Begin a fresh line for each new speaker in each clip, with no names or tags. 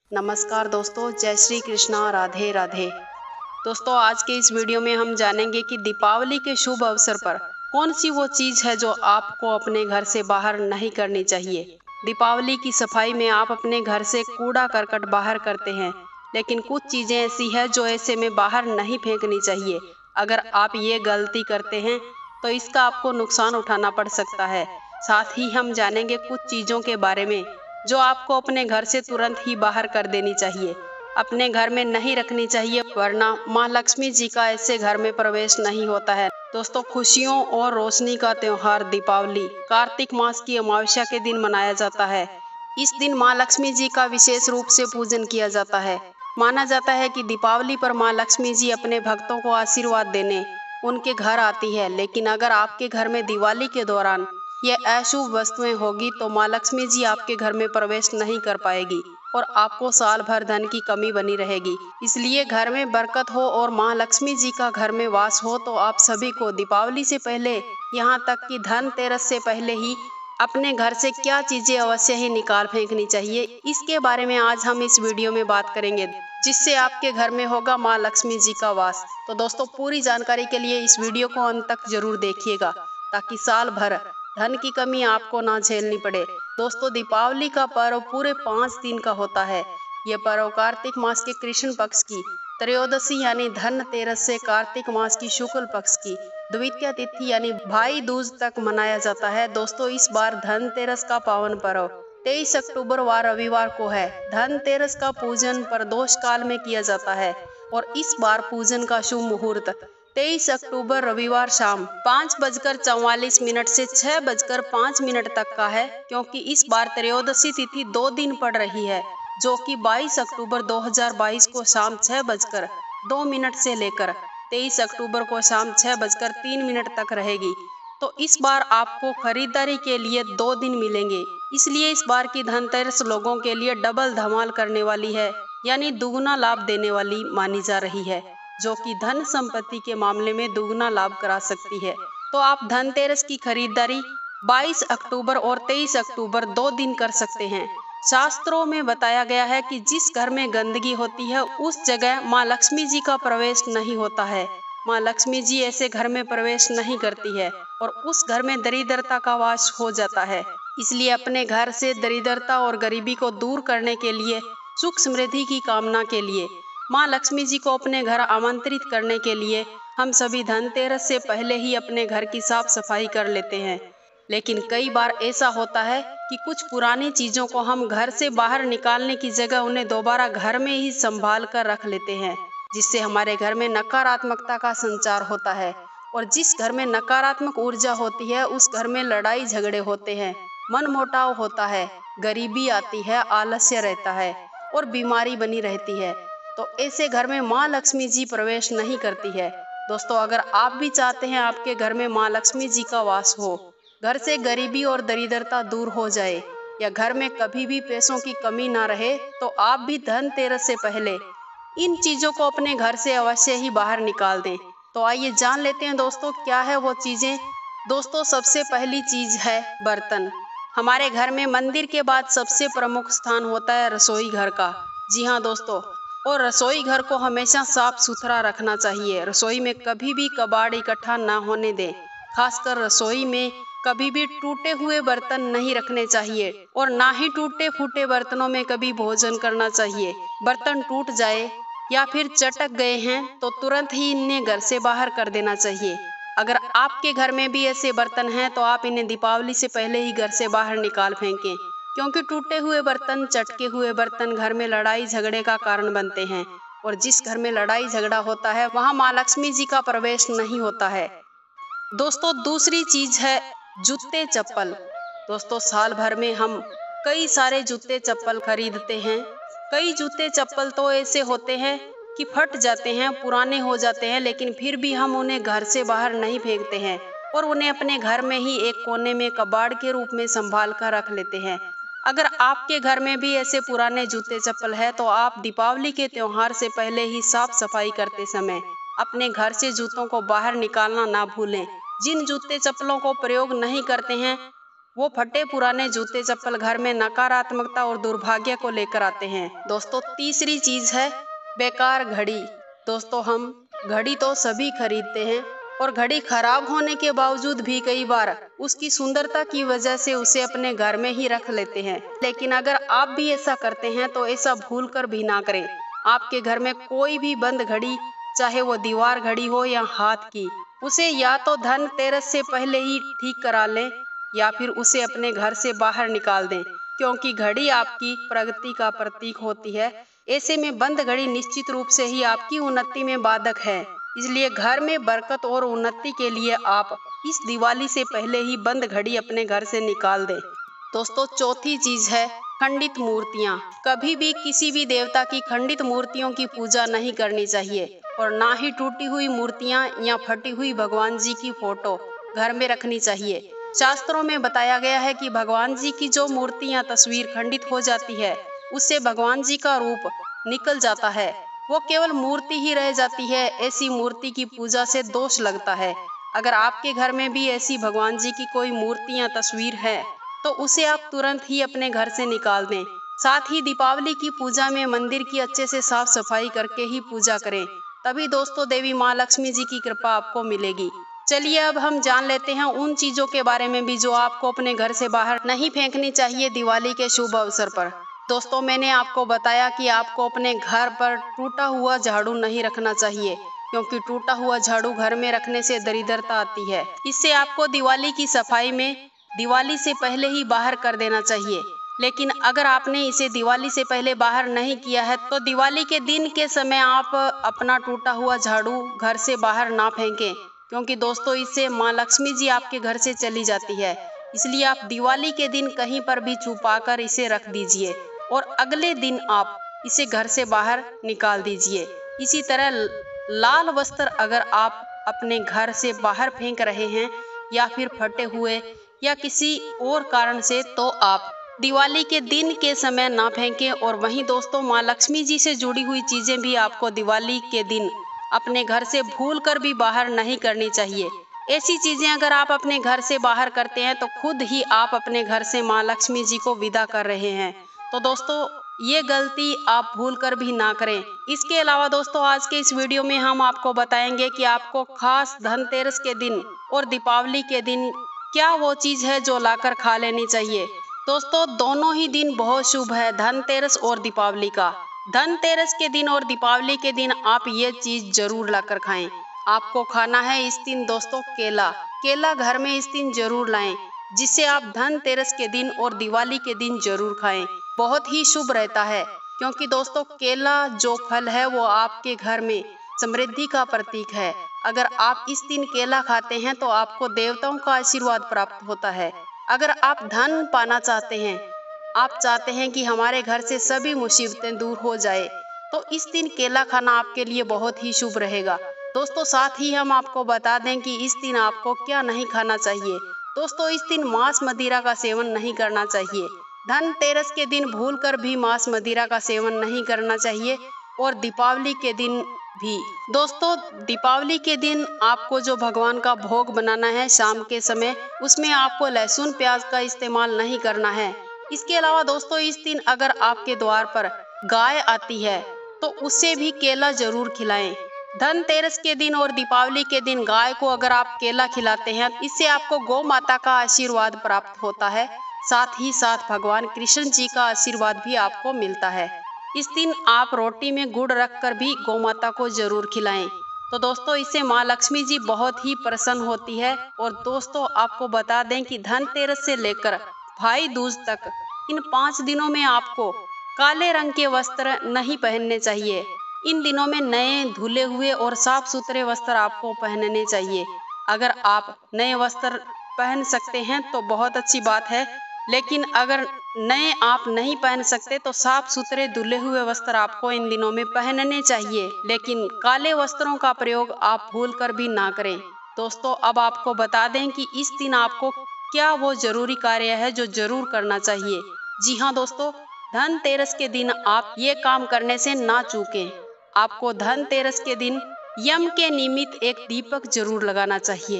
नमस्कार दोस्तों, जय श्री कृष्णा, राधे राधे। दोस्तों, आज के इस वीडियो में हम जानेंगे कि दीपावली के शुभ अवसर पर कौन सी वो चीज़ है जो आपको अपने घर से बाहर नहीं करनी चाहिए। दीपावली की सफाई में आप अपने घर से कूड़ा करकट बाहर करते हैं, लेकिन कुछ चीज़ें ऐसी हैं जो ऐसे में बाहर नहीं फेंकनी चाहिए। अगर आप ये गलती करते हैं तो इसका आपको नुकसान उठाना पड़ सकता है। साथ ही हम जानेंगे कुछ चीज़ों के बारे में जो आपको अपने घर से तुरंत ही बाहर कर देनी चाहिए, अपने घर में नहीं रखनी चाहिए, वरना माँ लक्ष्मी जी का ऐसे घर में प्रवेश नहीं होता है। दोस्तों, खुशियों और रोशनी का त्योहार दीपावली कार्तिक मास की अमावस्या के दिन मनाया जाता है। इस दिन माँ लक्ष्मी जी का विशेष रूप से पूजन किया जाता है। माना जाता है कि दीपावली पर माँ लक्ष्मी जी अपने भक्तों को आशीर्वाद देने उनके घर आती है। लेकिन अगर आपके घर में दिवाली के दौरान ये अशुभ वस्तुएं होगी तो माँ लक्ष्मी जी आपके घर में प्रवेश नहीं कर पाएगी और आपको साल भर धन की कमी बनी रहेगी। इसलिए घर में बरकत हो और माँ लक्ष्मी जी का घर में वास हो तो आप सभी को दीपावली से पहले, यहाँ तक कि धनतेरस से पहले ही अपने घर से क्या चीजें अवश्य ही निकाल फेंकनी चाहिए, इसके बारे में आज हम इस वीडियो में बात करेंगे, जिससे आपके घर में होगा माँ लक्ष्मी जी का वास। तो दोस्तों, पूरी जानकारी के लिए इस वीडियो को अंत तक जरूर देखिएगा, ताकि साल भर धन की कमी आपको ना झेलनी पड़े। दोस्तों, दीपावली का पर्व पूरे 5 दिन का होता है। ये पर्व कार्तिक मास के कृष्ण पक्ष की त्रयोदशी यानी धनतेरस से कार्तिक मास की शुक्ल पक्ष की द्वितीय तिथि यानी भाई दूज तक मनाया जाता है। दोस्तों, इस बार धनतेरस का पावन पर्व 23 अक्टूबर व रविवार को है। धनतेरस का पूजन प्रदोष काल में किया जाता है और इस बार पूजन का शुभ मुहूर्त 23 अक्टूबर रविवार शाम 5:44 से 6:05 तक का है, क्योंकि इस बार त्रयोदशी तिथि 2 दिन पड़ रही है, जो कि 22 अक्टूबर 2022 को शाम 6:02 से लेकर 23 अक्टूबर को शाम 6:03 तक रहेगी। तो इस बार आपको खरीदारी के लिए 2 दिन मिलेंगे। इसलिए इस बार की धनतेरस लोगों के लिए डबल धमाल करने वाली है, यानी दुगना लाभ देने वाली मानी जा रही है, जो कि धन संपत्ति के मामले में दुगना लाभ करा सकती है। तो आप धनतेरस की खरीदारी 22 अक्टूबर और 23 अक्टूबर 2 दिन कर सकते हैं। शास्त्रों में बताया गया है कि जिस घर में गंदगी होती है उस जगह माँ लक्ष्मी जी का प्रवेश नहीं होता है। माँ लक्ष्मी जी ऐसे घर में प्रवेश नहीं करती है और उस घर में दरिद्रता का वास हो जाता है। इसलिए अपने घर से दरिद्रता और गरीबी को दूर करने के लिए, सुख समृद्धि की कामना के लिए, माँ लक्ष्मी जी को अपने घर आमंत्रित करने के लिए हम सभी धनतेरस से पहले ही अपने घर की साफ सफाई कर लेते हैं। लेकिन कई बार ऐसा होता है कि कुछ पुरानी चीजों को हम घर से बाहर निकालने की जगह उन्हें दोबारा घर में ही संभाल कर रख लेते हैं, जिससे हमारे घर में नकारात्मकता का संचार होता है। और जिस घर में नकारात्मक ऊर्जा होती है उस घर में लड़ाई झगड़े होते हैं, मनमुटाव होता है, गरीबी आती है, आलस्य रहता है और बीमारी बनी रहती है। तो ऐसे घर में माँ लक्ष्मी जी प्रवेश नहीं करती है। दोस्तों, अगर आप भी चाहते हैं आपके घर में माँ लक्ष्मी जी का वास हो, घर से गरीबी और दरिद्रता दूर हो जाए, या घर में कभी भी पैसों की कमी ना रहे, तो आप भी धनतेरस से पहले इन चीजों को अपने घर से अवश्य ही बाहर निकाल दें। तो आइए जान लेते हैं दोस्तों, क्या है वो चीजें। दोस्तों, सबसे पहली चीज है बर्तन। हमारे घर में मंदिर के बाद सबसे प्रमुख स्थान होता है रसोई घर का। जी हाँ दोस्तों, और रसोई घर को हमेशा साफ सुथरा रखना चाहिए। रसोई में कभी भी कबाड़ इकट्ठा ना होने दें। खासकर रसोई में कभी भी टूटे हुए बर्तन नहीं रखने चाहिए और ना ही टूटे फूटे बर्तनों में कभी भोजन करना चाहिए। बर्तन टूट जाए या फिर चटक गए हैं तो तुरंत ही इन्हें घर से बाहर कर देना चाहिए। अगर आपके घर में भी ऐसे बर्तन हैं तो आप इन्हें दीपावली से पहले ही घर से बाहर निकाल फेंकें, क्योंकि टूटे हुए बर्तन, चटके हुए बर्तन घर में लड़ाई झगड़े का कारण बनते हैं और जिस घर में लड़ाई झगड़ा होता है वहाँ माँ लक्ष्मी जी का प्रवेश नहीं होता है। दोस्तों, दूसरी चीज है जूते चप्पल। दोस्तों, साल भर में हम कई सारे जूते चप्पल खरीदते हैं। कई जूते चप्पल तो ऐसे होते हैं कि फट जाते हैं, पुराने हो जाते हैं, लेकिन फिर भी हम उन्हें घर से बाहर नहीं फेंकते हैं और उन्हें अपने घर में ही एक कोने में कबाड़ के रूप में संभाल कर रख लेते हैं। अगर आपके घर में भी ऐसे पुराने जूते चप्पल है तो आप दीपावली के त्योहार से पहले ही साफ सफाई करते समय अपने घर से जूतों को बाहर निकालना ना भूलें। जिन जूते चप्पलों को प्रयोग नहीं करते हैं वो फटे पुराने जूते चप्पल घर में नकारात्मकता और दुर्भाग्य को लेकर आते हैं। दोस्तों तीसरी चीज है बेकार घड़ी। दोस्तों हम घड़ी तो सभी खरीदते हैं और घड़ी खराब होने के बावजूद भी कई बार उसकी सुंदरता की वजह से उसे अपने घर में ही रख लेते हैं। लेकिन अगर आप भी ऐसा करते हैं तो ऐसा भूल कर भी ना करें। आपके घर में कोई भी बंद घड़ी, चाहे वो दीवार घड़ी हो या हाथ की, उसे या तो धनतेरस से पहले ही ठीक करा लें या फिर उसे अपने घर से बाहर निकाल दें, क्योंकि घड़ी आपकी प्रगति का प्रतीक होती है। ऐसे में बंद घड़ी निश्चित रूप से ही आपकी उन्नति में बाधक है। इसलिए घर में बरकत और उन्नति के लिए आप इस दिवाली से पहले ही बंद घड़ी अपने घर से निकाल दें। दोस्तों चौथी चीज है खंडित मूर्तियाँ। कभी भी किसी भी देवता की खंडित मूर्तियों की पूजा नहीं करनी चाहिए और ना ही टूटी हुई मूर्तियाँ या फटी हुई भगवान जी की फोटो घर में रखनी चाहिए। शास्त्रों में बताया गया है कि भगवान जी की जो मूर्ति या तस्वीर खंडित हो जाती है, उससे भगवान जी का रूप निकल जाता है, वो केवल मूर्ति ही रह जाती है। ऐसी मूर्ति की पूजा से दोष लगता है। अगर आपके घर में भी ऐसी भगवान जी की कोई मूर्ति या तस्वीर है तो उसे आप तुरंत ही अपने घर से निकाल दें। साथ ही दीपावली की पूजा में मंदिर की अच्छे से साफ सफाई करके ही पूजा करें, तभी दोस्तों देवी माँ लक्ष्मी जी की कृपा आपको मिलेगी। चलिए अब हम जान लेते हैं उन चीजों के बारे में भी जो आपको अपने घर से बाहर नहीं फेंकनी चाहिए दिवाली के शुभ अवसर पर। दोस्तों मैंने आपको बताया कि आपको अपने घर पर टूटा हुआ झाड़ू नहीं रखना चाहिए, क्योंकि टूटा हुआ झाड़ू घर में रखने से दरिद्रता आती है। इससे आपको दिवाली की सफाई में दिवाली से पहले ही बाहर कर देना चाहिए। लेकिन अगर आपने इसे दिवाली से पहले बाहर नहीं किया है तो दिवाली के दिन के समय आप अपना टूटा हुआ झाड़ू घर से बाहर ना फेंकें, क्योंकि दोस्तों इससे माँ लक्ष्मी जी आपके घर से चली जाती है। इसलिए आप दिवाली के दिन कहीं पर भी छुपा कर इसे रख दीजिए और अगले दिन आप इसे घर से बाहर निकाल दीजिए। इसी तरह लाल वस्त्र अगर आप अपने घर से बाहर फेंक रहे हैं या फिर फटे हुए या किसी और कारण से, तो आप दिवाली के दिन के समय ना फेंकें। और वहीं दोस्तों माँ लक्ष्मी जी से जुड़ी हुई चीजें भी आपको दिवाली के दिन अपने घर से भूल कर भी बाहर नहीं करनी चाहिए। ऐसी चीजें अगर आप अपने घर से बाहर करते हैं तो खुद ही आप अपने घर से माँ लक्ष्मी जी को विदा कर रहे हैं। तो दोस्तों ये गलती आप भूल कर भी ना करें। इसके अलावा दोस्तों आज के इस वीडियो में हम आपको बताएंगे कि आपको खास धनतेरस के दिन और दीपावली के दिन क्या वो चीज है जो लाकर खा लेनी चाहिए। दोस्तों दोनों ही दिन बहुत शुभ है, धनतेरस और दीपावली का। धनतेरस के दिन और दीपावली के दिन आप ये चीज जरूर लाकर खाएं। आपको खाना है इस दिन दोस्तों केला। केला घर में इस दिन जरूर लाएं, जिसे आप धनतेरस के दिन और दिवाली के दिन जरूर खाएं। बहुत ही शुभ रहता है, क्योंकि दोस्तों केला जो फल है वो आपके घर में समृद्धि का प्रतीक है। अगर आप इस दिन केला खाते हैं तो आपको देवताओं का आशीर्वाद प्राप्त होता है। अगर आप धन पाना चाहते हैं, आप चाहते हैं कि हमारे घर से सभी मुसीबतें दूर हो जाए, तो इस दिन केला खाना आपके लिए बहुत ही शुभ रहेगा। दोस्तों साथ ही हम आपको बता दें कि इस दिन आपको क्या नहीं खाना चाहिए। दोस्तों इस दिन मांस मदिरा का सेवन नहीं करना चाहिए। धनतेरस के दिन भूलकर भी मांस मदिरा का सेवन नहीं करना चाहिए और दीपावली के दिन भी। दोस्तों दीपावली के दिन आपको जो भगवान का भोग बनाना है शाम के समय, उसमें आपको लहसुन प्याज का इस्तेमाल नहीं करना है। इसके अलावा दोस्तों इस दिन अगर आपके द्वार पर गाय आती है तो उसे भी केला जरूर खिलाएं। धनतेरस के दिन और दीपावली के दिन गाय को अगर आप केला खिलाते हैं, इससे आपको गौ माता का आशीर्वाद प्राप्त होता है। साथ ही साथ भगवान कृष्ण जी का आशीर्वाद भी आपको मिलता है। इस दिन आप रोटी में गुड़ रखकर भी गौ माता को जरूर खिलाएं। तो दोस्तों इससे माँ लक्ष्मी जी बहुत ही प्रसन्न होती है। और दोस्तों आपको बता दें कि धनतेरस से लेकर भाई दूज तक इन 5 दिनों में आपको काले रंग के वस्त्र नहीं पहनने चाहिए। इन दिनों में नए धुले हुए और साफ सुथरे वस्त्र आपको पहनने चाहिए। अगर आप नए वस्त्र पहन सकते हैं तो बहुत अच्छी बात है, लेकिन अगर नए आप नहीं पहन सकते तो साफ सुथरे धुले हुए वस्त्र आपको इन दिनों में पहनने चाहिए। लेकिन काले वस्त्रों का प्रयोग आप भूल कर भी ना करें। दोस्तों अब आपको बता दें कि इस दिन आपको क्या वो जरूरी कार्य है जो जरूर करना चाहिए। जी हाँ दोस्तों, धनतेरस के दिन आप ये काम करने से ना चूकें। आपको धनतेरस के दिन यम के निमित्त एक दीपक जरूर लगाना चाहिए।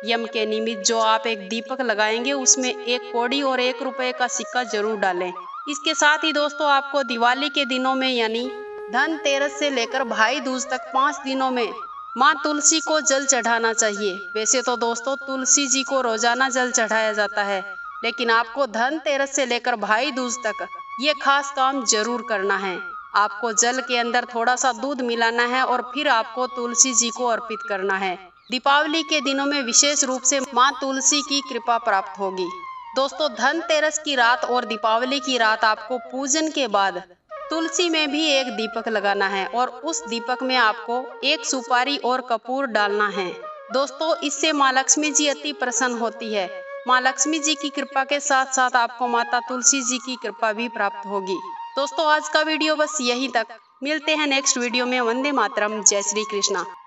यम के निमित्त जो आप एक दीपक लगाएंगे उसमें 1 कौड़ी और 1 रुपए का सिक्का जरूर डालें। इसके साथ ही दोस्तों आपको दिवाली के दिनों में यानी धनतेरस से लेकर भाई दूज तक 5 दिनों में माँ तुलसी को जल चढ़ाना चाहिए। वैसे तो दोस्तों तुलसी जी को रोजाना जल चढ़ाया जाता है, लेकिन आपको धनतेरस से लेकर भाई दूज तक ये खास काम जरूर करना है। आपको जल के अंदर थोड़ा सा दूध मिलाना है और फिर आपको तुलसी जी को अर्पित करना है। दीपावली के दिनों में विशेष रूप से माँ तुलसी की कृपा प्राप्त होगी। दोस्तों धनतेरस की रात और दीपावली की रात आपको पूजन के बाद तुलसी में भी एक दीपक लगाना है और उस दीपक में आपको 1 सुपारी और कपूर डालना है। दोस्तों इससे माँ लक्ष्मी जी अति प्रसन्न होती है। माँ लक्ष्मी जी की कृपा के साथ साथ आपको माता तुलसी जी की कृपा भी प्राप्त होगी। दोस्तों आज का वीडियो बस यहीं तक। मिलते हैं नेक्स्ट वीडियो में। वंदे मातरम। जय श्री कृष्णा।